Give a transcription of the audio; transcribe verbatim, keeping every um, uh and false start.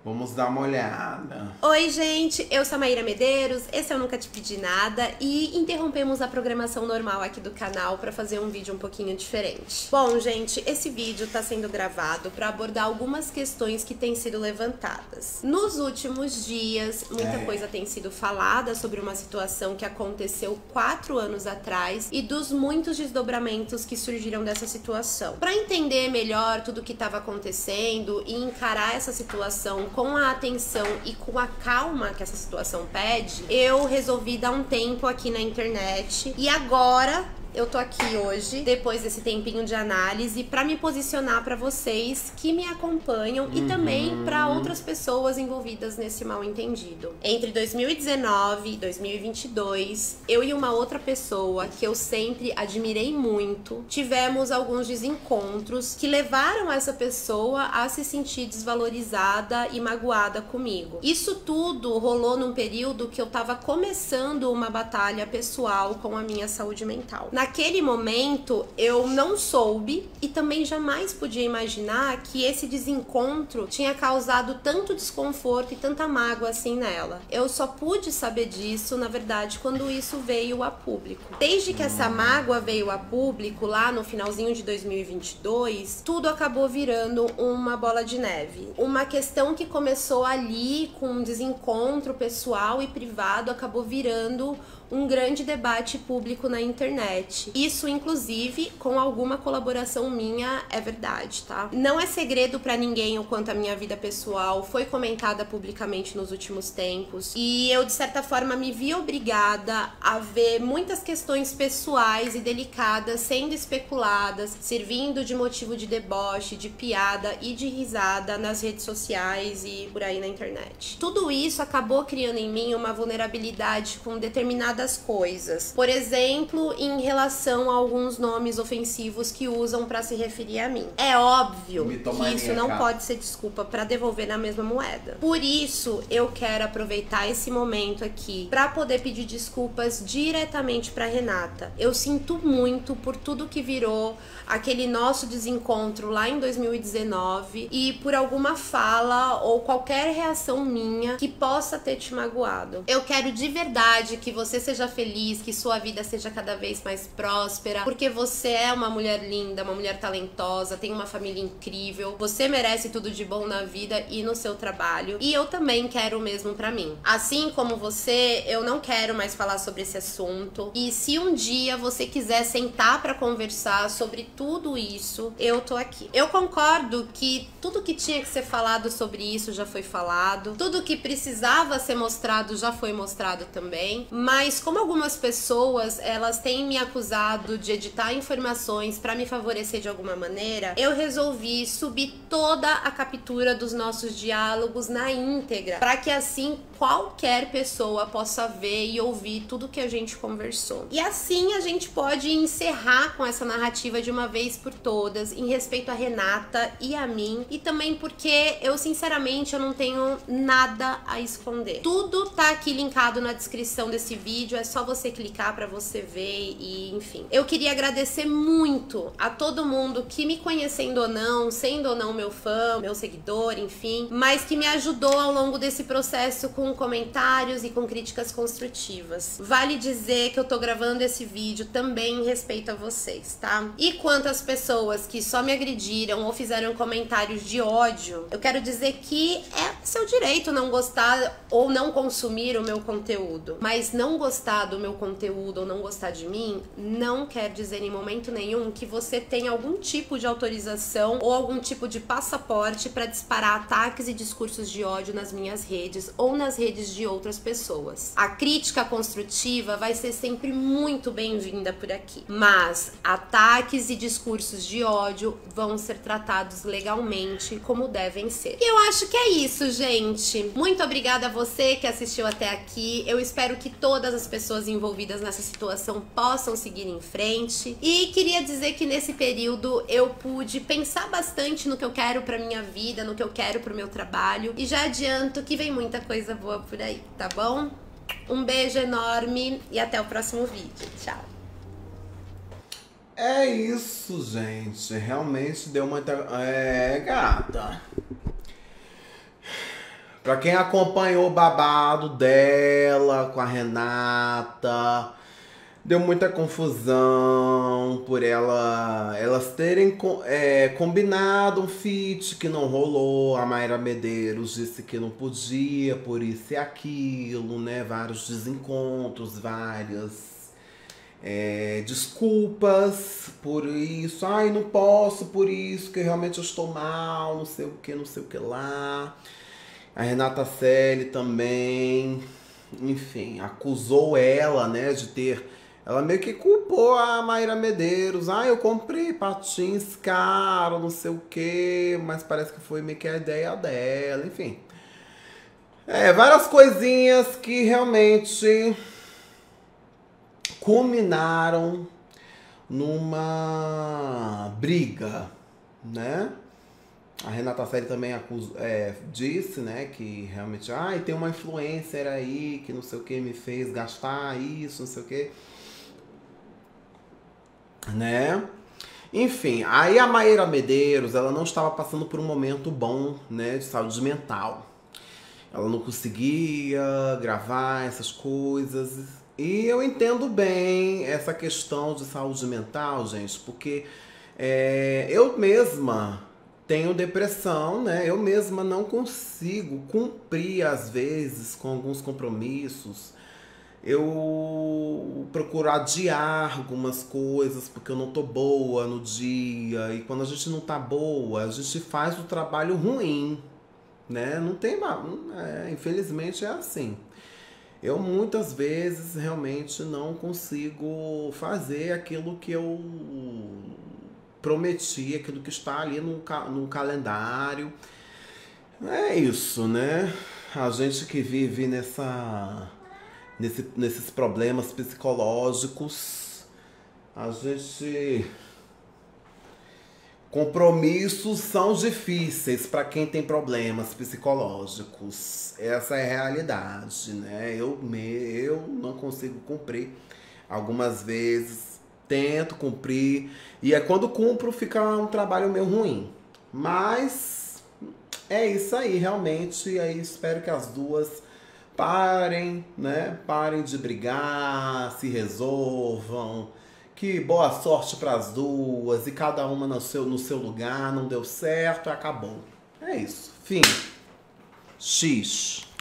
Vamos dar uma olhada. Oi, gente, eu sou a Maíra Medeiros, esse é o Nunca Te Pedi Nada e interrompemos a programação normal aqui do canal para fazer um vídeo um pouquinho diferente. Bom, gente, esse vídeo está sendo gravado para abordar algumas questões que têm sido levantadas. Nos últimos dias, muita é. coisa tem sido falada sobre uma situação que aconteceu quatro anos atrás e dos muitos desdobramentos que surgiram dessa situação. Para entender melhor tudo o que estava acontecendo e encarar essa situação com a atenção e com a calma que essa situação pede, eu resolvi dar um tempo aqui na internet e agora eu tô aqui hoje, depois desse tempinho de análise, pra me posicionar pra vocês que me acompanham uhum. e também pra outras pessoas envolvidas nesse mal entendido. Entre dois mil e dezenove e dois mil e vinte e dois, eu e uma outra pessoa que eu sempre admirei muito, tivemos alguns desencontros que levaram essa pessoa a se sentir desvalorizada e magoada comigo. Isso tudo rolou num período que eu tava começando uma batalha pessoal com a minha saúde mental. Naquele momento, eu não soube e também jamais podia imaginar que esse desencontro tinha causado tanto desconforto e tanta mágoa assim nela. Eu só pude saber disso, na verdade, quando isso veio a público. Desde que essa mágoa veio a público, lá no finalzinho de dois mil e vinte e dois, tudo acabou virando uma bola de neve. Uma questão que começou ali com um desencontro pessoal e privado acabou virando um grande debate público na internet. Isso, inclusive, com alguma colaboração minha, é verdade, tá? Não é segredo pra ninguém o quanto a minha vida pessoal foi comentada publicamente nos últimos tempos. E eu, de certa forma, me vi obrigada a ver muitas questões pessoais e delicadas sendo especuladas, servindo de motivo de deboche, de piada e de risada nas redes sociais e por aí na internet. Tudo isso acabou criando em mim uma vulnerabilidade com determinadas coisas. Por exemplo, em relação a alguns nomes ofensivos que usam para se referir a mim. É óbvio que isso não pode ser desculpa para devolver na mesma moeda. Por isso, eu quero aproveitar esse momento aqui para poder pedir desculpas diretamente para Renata. Eu sinto muito por tudo que virou aquele nosso desencontro lá em dois mil e dezenove e por alguma fala ou qualquer reação minha que possa ter te magoado. Eu quero de verdade que você seja Seja feliz, que sua vida seja cada vez mais próspera, porque você é uma mulher linda, uma mulher talentosa, tem uma família incrível, você merece tudo de bom na vida e no seu trabalho, e eu também quero o mesmo pra mim. Assim como você, eu não quero mais falar sobre esse assunto, e se um dia você quiser sentar pra conversar sobre tudo isso, eu tô aqui. Eu concordo que tudo que tinha que ser falado sobre isso já foi falado, tudo que precisava ser mostrado já foi mostrado também, mas como algumas pessoas, elas têm me acusado de editar informações para me favorecer de alguma maneira, eu resolvi subir toda a captura dos nossos diálogos na íntegra, para que assim qualquer pessoa possa ver e ouvir tudo que a gente conversou. E assim a gente pode encerrar com essa narrativa de uma vez por todas, em respeito a Renata e a mim, e também porque eu sinceramente eu não tenho nada a esconder. Tudo tá aqui linkado na descrição desse vídeo, é só você clicar pra você ver e enfim. Eu queria agradecer muito a todo mundo que me conhecendo ou não, sendo ou não meu fã, meu seguidor, enfim, mas que me ajudou ao longo desse processo com comentários e com críticas construtivas. Vale dizer que eu tô gravando esse vídeo também em respeito a vocês, tá? E quanto às pessoas que só me agrediram ou fizeram comentários de ódio, eu quero dizer que é seu direito não gostar ou não consumir o meu conteúdo, mas não gostar do meu conteúdo ou não gostar de mim não quer dizer em momento nenhum que você tem algum tipo de autorização ou algum tipo de passaporte para disparar ataques e discursos de ódio nas minhas redes ou nas redes de outras pessoas. A crítica construtiva vai ser sempre muito bem-vinda por aqui, mas ataques e discursos de ódio vão ser tratados legalmente como devem ser. E eu acho que é isso, gente. Muito obrigada a você que assistiu até aqui. Eu espero que todas as pessoas envolvidas nessa situação possam seguir em frente. E queria dizer que nesse período eu pude pensar bastante no que eu quero pra minha vida, no que eu quero pro meu trabalho. E já adianto que vem muita coisa boa por aí, tá bom? Um beijo enorme e até o próximo vídeo. Tchau! É isso, gente. Realmente deu muita... É, gata. Pra quem acompanhou o babado dela com a Renata, deu muita confusão por ela, elas terem é, combinado um feat que não rolou. A Mayra Medeiros disse que não podia, por isso e aquilo, né? Vários desencontros, várias é, desculpas por isso. Ai, não posso por isso, que realmente eu estou mal, não sei o que, não sei o que lá. A Renata Selle também, enfim, acusou ela, né, de ter... Ela meio que culpou a Mayra Medeiros. Ah, eu comprei patins caro, não sei o quê, mas parece que foi meio que a ideia dela, enfim. É, várias coisinhas que realmente culminaram numa briga, né? A Renata Selle também acusou, é, disse, né, que realmente, ah, tem uma influencer aí que não sei o que me fez gastar isso, não sei o que, né? Enfim, aí a Mayra Medeiros, ela não estava passando por um momento bom, né, de saúde mental. Ela não conseguia gravar essas coisas. E eu entendo bem essa questão de saúde mental, gente, porque é, eu mesma tenho depressão, né? Eu mesma não consigo cumprir, às vezes, com alguns compromissos. Eu procuro adiar algumas coisas porque eu não tô boa no dia. E quando a gente não tá boa, a gente faz o trabalho ruim, né? Não tem mais. É, infelizmente é assim. Eu muitas vezes realmente não consigo fazer aquilo que eu prometi, aquilo que está ali no, no calendário. É isso, né? A gente que vive nessa, nesse, nesses problemas psicológicos, a gente... Compromissos são difíceis para quem tem problemas psicológicos. Essa é a realidade, né? Eu, me, eu não consigo cumprir. Algumas vezes tento cumprir. E é quando cumpro fica um trabalho meio ruim. Mas é isso aí, realmente. E aí espero que as duas parem, né? Parem de brigar, se resolvam. Que boa sorte para as duas, e cada uma no seu, no seu lugar, não deu certo, acabou. É isso. Fim. X.